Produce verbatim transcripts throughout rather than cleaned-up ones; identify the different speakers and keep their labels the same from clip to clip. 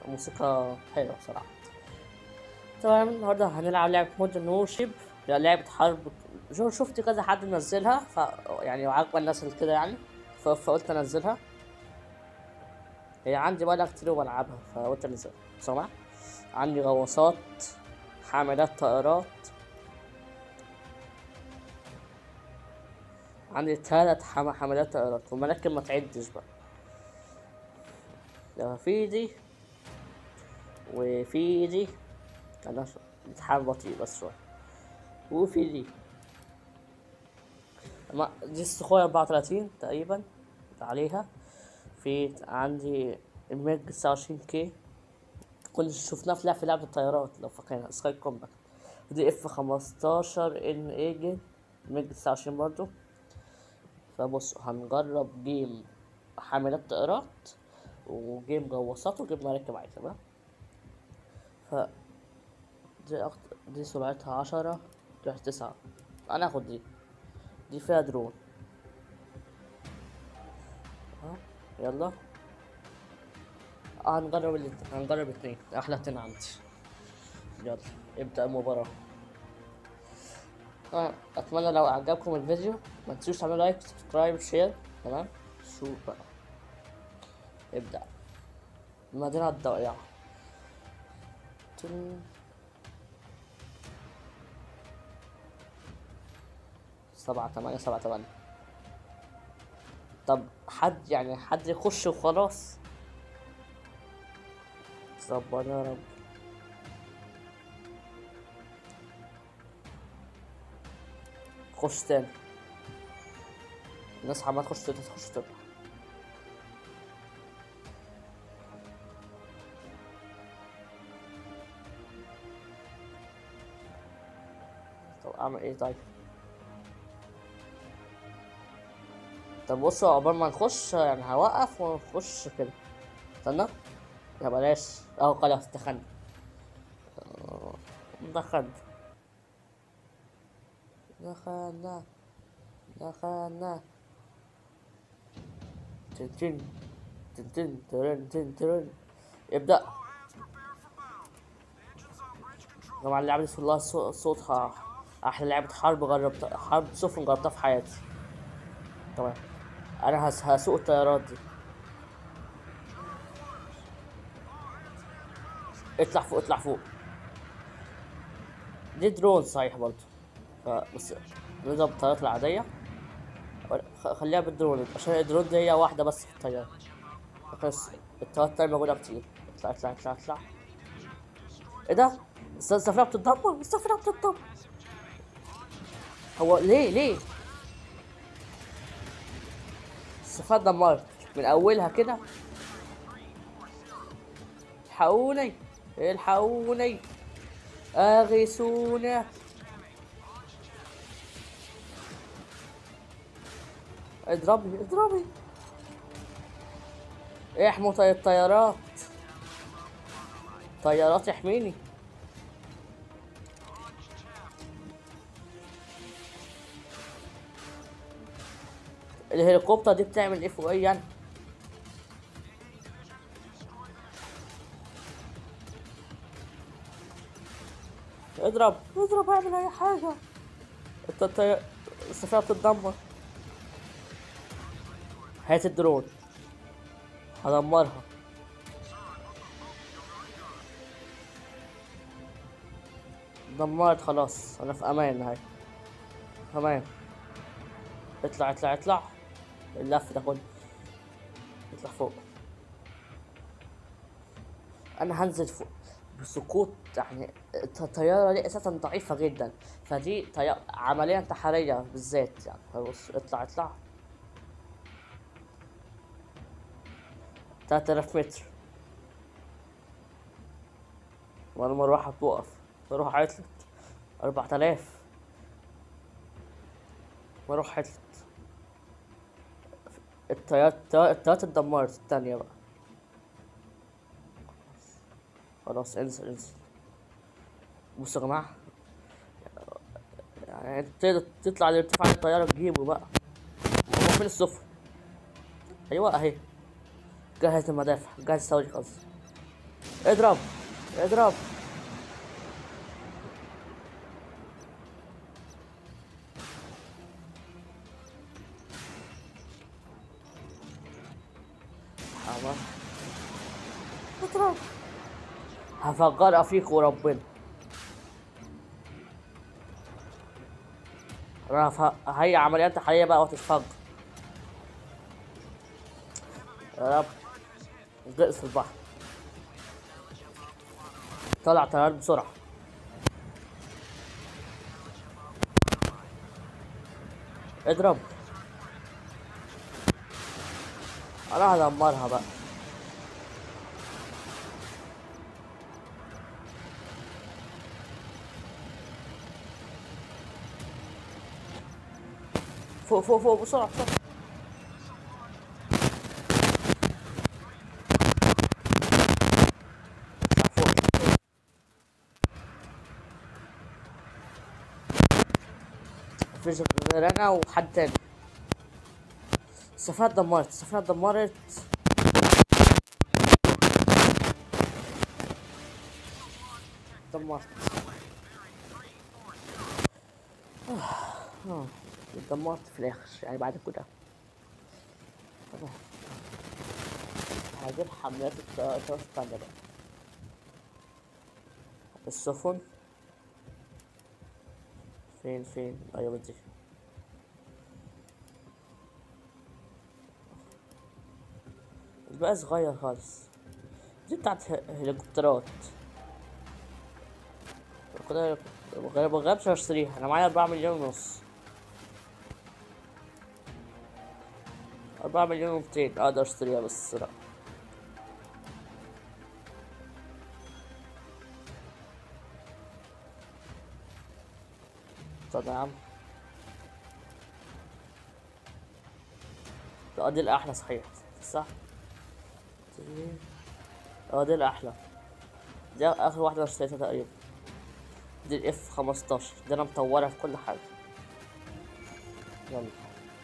Speaker 1: موسيقى حلوة بصراحة. تمام، النهاردة هنلعب لعبة مودرن وورشيب، لعبة حرب. شو- شفت كذا حد منزلها، ف يعني وعاجبة الناس اللي كده يعني، ف... فقلت انزلها. هي عندي بقالها كتير وبلعبها، فقلت انزلها. سمع، عندي غواصات، حاملات طائرات، عندي تلات حم... حاملات طائرات، ومراكب ما تعدش بقى. ده في دي وفي دي، انا ش- بتحارب بطيء بس شوية، وفي دي ما دي السخوية أربعة وتلاتين تقريبا عليها. في عندي الميج تسعة وعشرين كي، كنا شفناه في لعبة في لعبة الطيارات لو فاكرينها، سكاي كومباكت. ودي اف خمستاشر ان ايجن، الميج تسعة وعشرين برضو. فبصوا هنجرب جيم حاملات طائرات، وجيم غواصات، وجيم مراكب عادي. تمام، ف دي أكتر، دي سرعتها عشرة، دي تسعة. أنا هاخد دي، دي فيها درون. ها، يلا. آه، هنجرب ال... هنجرب اتنين، أحلى اتنين عندي. يلا ابدأ المباراة. آه، أتمنى لو أعجبكم الفيديو ما تنسوش تعملوا لايك، سبسكرايب، شير. تمام، شوف بقى، ابدأ. المدينة الضائعة. تن- سبعة تمانية سبعة تمانية. طب حد يعني حد يخش وخلاص. ربنا يا رب. خش تاني، الناس عمالة تخش تطلع تخش تطلع. طب أعمل إيه طيب؟ طب بصوا، عقبال ما نخش يعني هوقف ونخش كده. استنى، يا بلاش. أهو خلاص دخلنا. آه، دخلنا دخلنا دخلنا. تن تن تن تن تن تن. ابدأ. طبعا اللعبة دي والله صو- صوتها أحلى لعبة حرب جربتها، حرب سفن جربتها في حياتي. تمام، أنا هس- هسوق الطيارات دي. اطلع فوق اطلع فوق. دي درون صحيح برضه، فبس نضرب الطيارات العادية. ولا- خ- خليها بالدرون، عشان الدرون دي هي واحدة بس في الطيارة. بس الطيارات التانية موجودة كتير. اطلع اطلع اطلع اطلع. ايه ده؟ الس- السفينة بتتدمر، السفينة بتتدمر. هو ليه ليه السفينة اتدمرت من أولها كده؟ الحقوني، الحقوني، أغيثونا. اضربني اضربني. احموا طي- الطيارات، طيارات احميني. الهليكوبتر دي بتعمل ايه فوقيا يعني؟ اضرب اضرب، اعمل اي حاجة. الط- الطي- السفينة بتتدمر. هات الدرون، هدمرها. دمرت خلاص، انا في امان هاي. تمام، اطلع اطلع اطلع. اللف ده كله، اطلع فوق. انا هنزل فوق بسقوط يعني. الط- الطيارة دي اساسا ضعيفة جدا، فدي طي... عملية انتحارية بالذات يعني. بص اطلع اطلع. تلات آلاف متر، وانا مروحة بتوقف. مروحة عطلت. أربعة آلاف، مروحة عطلت. الطيارات الطيارات اتدمرت التانية بقى. خلاص انزل انزل. بصوا يا جماعة، يعني انت تقدر تطلع لارتفاع الطيارة تجيبه بقى. هو فين السفن؟ ايوه اهي. جهز المدافع، جهز الصواريخ قصدي. اضرب اضرب. حمار. اضرب. هفجرها فيك وربنا. انا ف... هي عمليات تحليلية بقى وتتفجر. يا رب. غرقت في البحر. طلع طيارات بسرعة. اضرب. انا هدمرها بقى. فوق فوق فوق بسرعة بسرعة. فوق. في غيرنا وحد تاني. السفينة اتدمرت السفينة اتدمرت. اتدمرت. اه اتدمرت في الاخر يعني بعد كده. تمام. هجيب حملات الطيارات التانية بقى. السفن فين فين؟ ايوه دي. الباقي صغير خالص. دي بتاعت هليكوبترات. كده مبغيبش اشتريها. انا معايا اربعة مليون ونص. اربعة مليون ومتين اقدر اشتريها بس لا. طب يا عم. اه دي الاحلى صحيح صح. اه دي الاحلى. دي اخر واحدة اشتريتها تقريبا. دي الاف خمستاشر. دي انا مطورها في كل حاجة. يلا.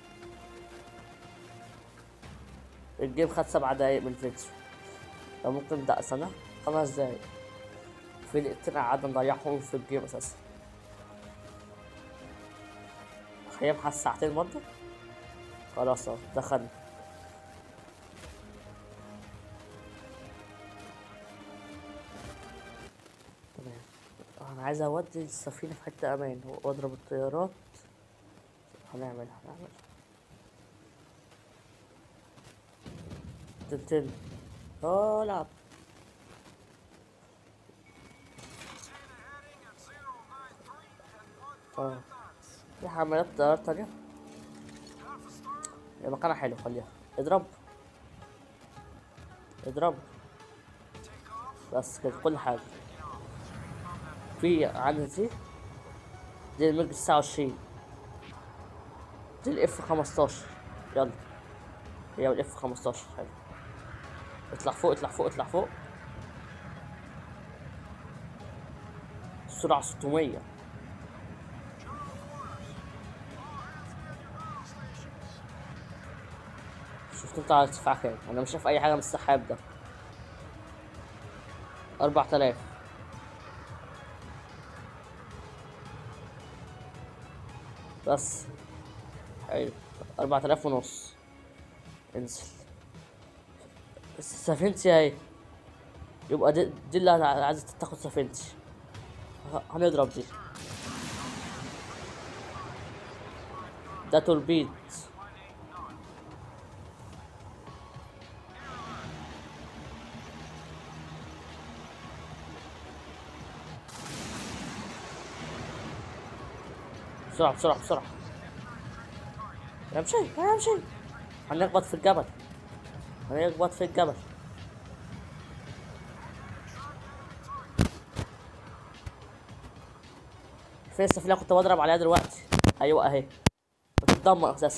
Speaker 1: الجيم خد سبع دقايق من الفيديو. لو ممكن نبدأ سنة خمس دقايق. في دقيقتين قعدنا نضيعهم في الجيم اساسا. خيام حس ساعتين برضه. خلاص اهو دخلنا. تمام. انا عايز اودي السفينة في حتة امان واضرب الطيارات. هنعملها هنعملها. تنتن. اه لعب. اه في حملات طيارات تانية. مكانها حلو خليها. اضرب اضرب. بس كده كل حاجة. في عندي دي. دي الميج تسعة وعشرين. دي الاف خمستاشر. يلا. هي الاف خمستاشر حلو. اطلع فوق اطلع فوق اطلع فوق. السرعة ستمية. شفت انت على ارتفاع كام؟ انا مش شايف اي حاجة من السحاب ده. اربعة الاف. بس حلو. اربعة الاف ونص. انزل. سفينتي اهي. يبقى دي, دي اللي عايزة تاخد سفينتي. هنضرب دي. ده توربيد. بسرعة بسرعة بسرعة. امشي امشي. هنخبط في الجبل. هنخبط في الجبل. فين السفينة اللي كنت بضرب عليها دلوقتي؟ ايوه اهي. بتتدمر اساسا.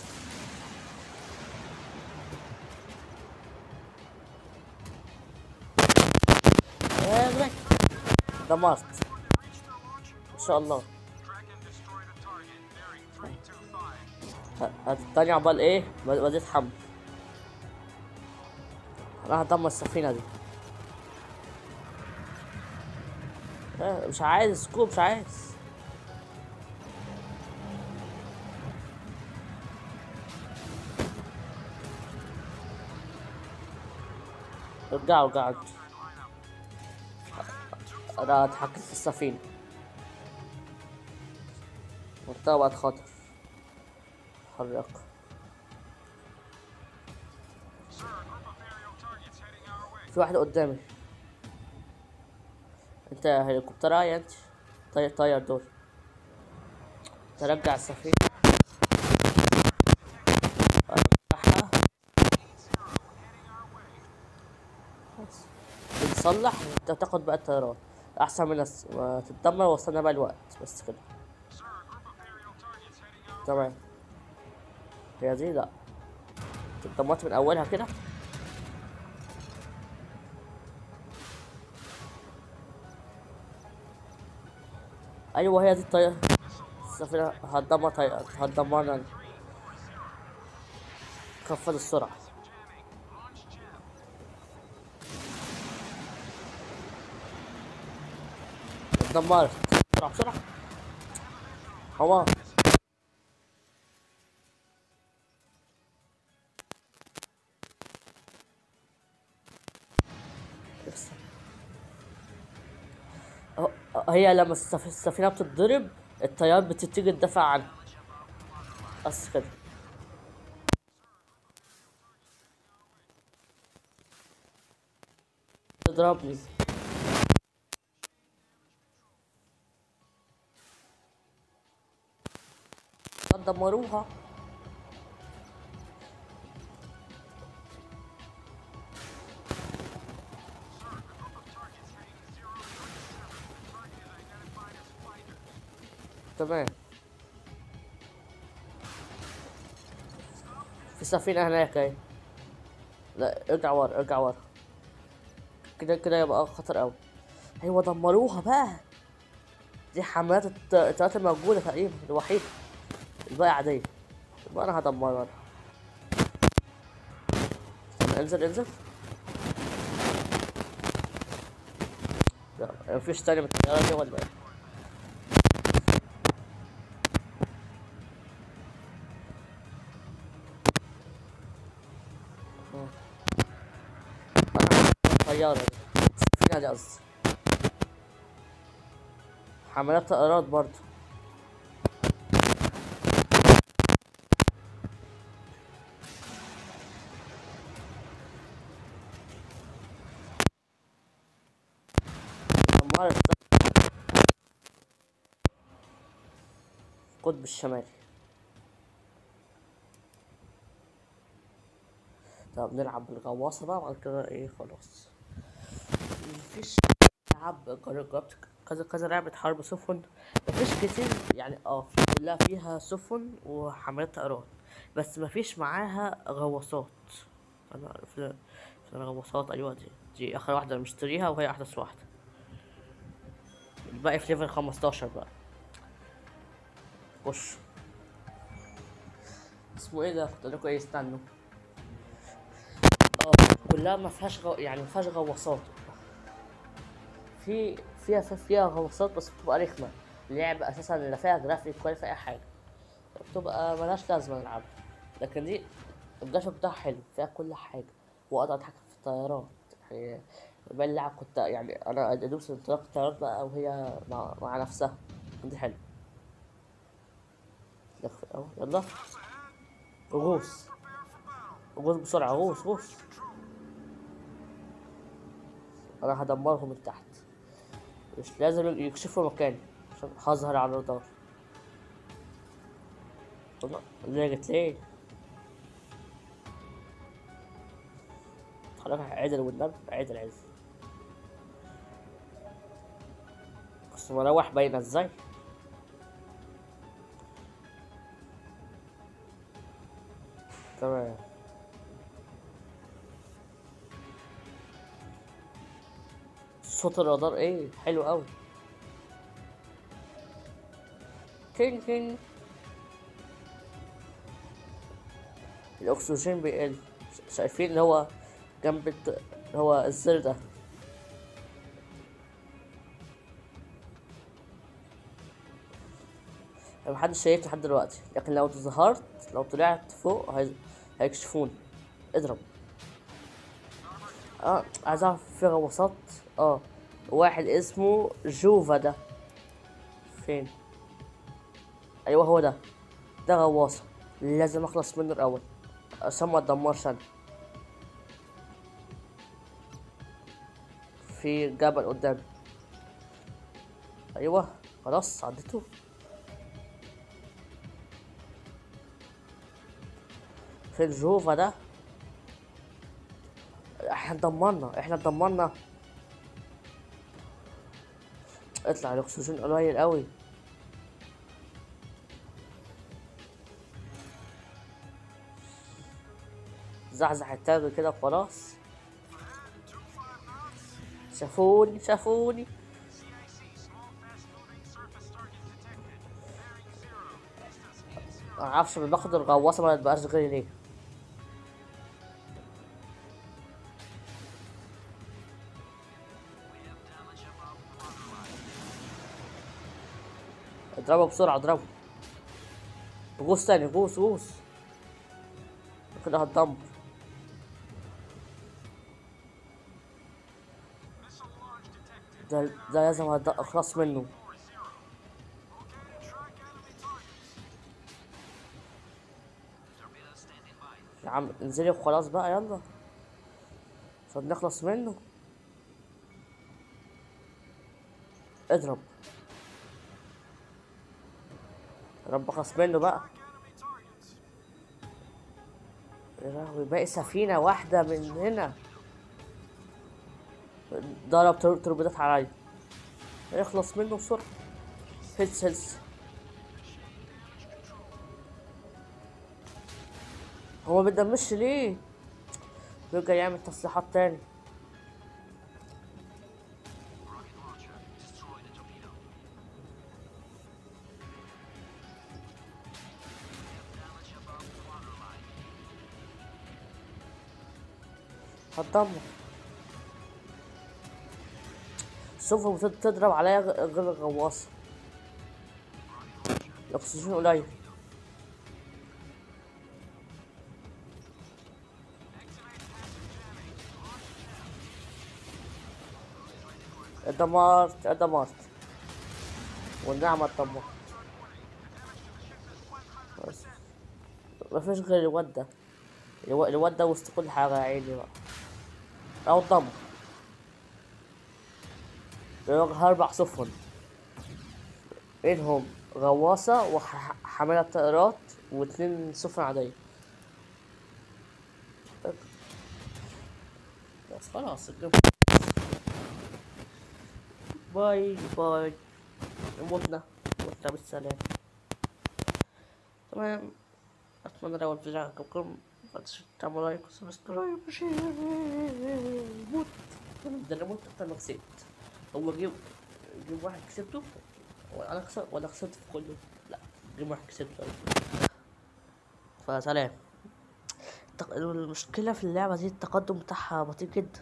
Speaker 1: اغرق. دمرت. ان شاء الله. التانية عقبال ايه؟ بديت حمل. انا هدمر السفينة دي. آه، مش عايز سكوب، مش عايز. ارجعوا ارجعوا انتوا. انا اتحكم في السفينة. منطقة بقت خطر. حرك. في واحد قدامي. انت هليكوبتر يا انت. طير طير دول. ترجع السفينة. ارجعها. بس. بتصلح انت تاخد بقى الطيارات. احسن من الس- ما تتدمر وصلنا بقى الوقت بس كده. تمام. هي دي لا. اتدمرت من اولها كده. ايوه هي دي الطيارة. السفينة هتدمر طيارة، هتدمرنا. خفض السرعة. اتدمرت. بسرعة بسرعة. حمار. بس. أه- هي لما السف- السفينة بتتضرب الطيار بتبتدي تدافع عنها. بس كده. تضربني. دمروها. تمام. في سفينة هناك اهي. لا ارجع ورا ارجع ورا. كده كده يبقى خطر اوي. ايوه دمروها بقى. دي حملات الت- الطيارات الموجودة تقريبا الوحيدة. الباقي عادية. يبقى انا هدمرها. استنى، انزل انزل. لا مفيش تاني من الطيارة دي ولا ايه؟ آه. انا طيارة دي. السفينة دي قصدي. حملات طائرات برضه. دمرت القطب الشمالي. طب نلعب بالغواصة بقى وبعد كده ايه خلاص. مفيش. ألعاب جر- جربت كذا كذا لعبة حرب سفن. مفيش كتير يعني اه في كلها فيها سفن وحملات طيران. بس مفيش معاها غواصات. أنا في في الغواصات أيوة دي. دي آخر واحدة مشتريها وهي أحدث واحدة. الباقي في ليفل خمستاشر بقى. خش. اسمه ايه ده كنت لكم ايه استنوا. اه كلها مفيهاش غو... يعني مفيهاش غواصات. في فيها فيها غواصات بس بتبقى رخمة. اللعبة أساسا لا فيها جرافيك ولا فيها أي حاجة. بتبقى ملهاش لازمة نلعبها. لكن دي الجرافيك بتاعها حلو فيها كل حاجة. وأقدر أتحكم في الطيارات. يعني باقي اللعب كنت يعني أنا أدوس انطلاق الطيارات بقى وهي مع, مع نفسها. دي حلو. لف- أهو يلا. غوص. غوص بسرعة غوص غوص. أنا هدمرهم من تحت. مش لازم يكشفوا مكاني عشان هظهر على الرادار. والله لقيت ليه. خلاص عدل والنبي عدل عدل. بس مروح باينة ازاي. تمام. صوت الرادار ايه حلو قوي. كين كين. الاكسجين بيقل. ش- شايفين اللي هو جنب الت... اللي هو الزر ده. محدش شايفني لحد دلوقتي، لكن لو ظهرت لو طلعت فوق هي... هيكشفوني. اضرب. اه عايز اعرف في غواصات. اه واحد اسمه جوفا ده فين؟ ايوه هو ده. ده غواصة لازم اخلص منه الاول عشان ما اتدمرش انا. في جبل قدامي. ايوه خلاص عديته. فين جوفا ده؟ احنا اتدمرنا احنا اتدمرنا. اطلع الاكسجين قليل قوي. زحزح التاج كده وخلاص. شافوني شافوني. معرفش باخد الغواصة ما تبقاش غيري ليه. اضربه بسرعة اضربه. غوص تاني غوص غوص. كده هتدمر. ده ده لازم هد- اخلص منه. يا عم انزلي وخلاص بقى يلا عشان نخلص منه. اضرب. يا رب اخلص منه بقى. يا لهوي باقي سفينة واحدة من هنا. ضرب تر- توربيدات عليا. يخلص منه بسرعة. هلس هلس. هو ما بيدمرش ليه؟ بيرجع يعمل تصليحات تاني. هتدمر. شوف تضرب عليا غ- غير الغواصة. الأكسجين قليل. اتدمرت اتدمرت. والنعمة اتدمرت. بس مفيش غير الواد ده. الو- الواد ده وسط كل حاجة يا عيني بقى. أو الدمر. بيواجه أربع سفن. منهم غواصة وحاملة طائرات واتنين سفن عادية. بس خلاص الجيم. باي باي. متنا متنا بالسلام. تمام. أتمنى لو الفيديو عجبكم متنسوش تعملوا لايك وسبسكرايب وشير. موت. ده أنا موت أكتر ما كسبت. هو جيم جيم واحد كسبته وأنا خسرت ولا خسرت في كله؟ لا جيم واحد كسبته. فسلام. التق- المشكلة في اللعبة دي التقدم بتاعها بطيء جدا.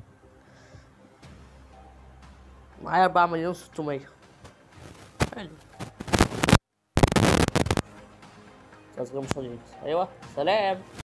Speaker 1: معايا أربعة مليون ستمية. حلو. تصغير مش هجيب. أيوة سلام.